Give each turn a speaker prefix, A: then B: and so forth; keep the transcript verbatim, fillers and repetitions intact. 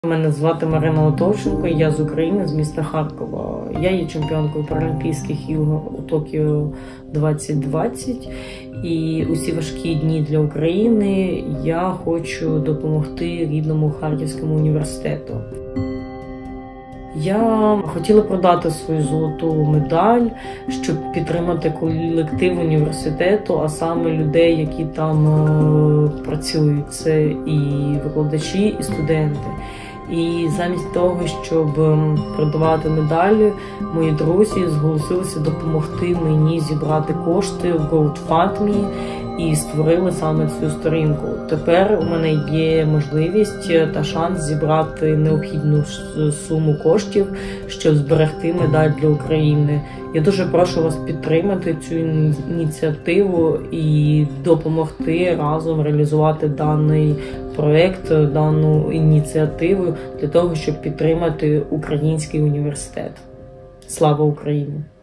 A: Мене звати Марина Отовченко, я з України, з міста Харкова. Я є чемпіонкою Паралімпійських ігор у Токіо двадцять двадцять. І у ці важкі дні для України я хочу допомогти рідному Харківському університету. Я хотіла продати свою золоту медаль, щоб підтримати колектив університету, а саме людей, які там працюють. Це і викладачі, і студенти. І замість того, щоб продавати медалі, мої друзі зголосилися допомогти мені зібрати кошти в GoFundMe і створили саме цю сторінку. Тепер у мене є можливість та шанс зібрати необхідну суму коштів, щоб зберегти медаль для України. Я дуже прошу вас підтримати цю ініціативу і допомогти разом реалізувати даний проєкт, дану ініціативу для того, щоб підтримати український університет. Слава Україні!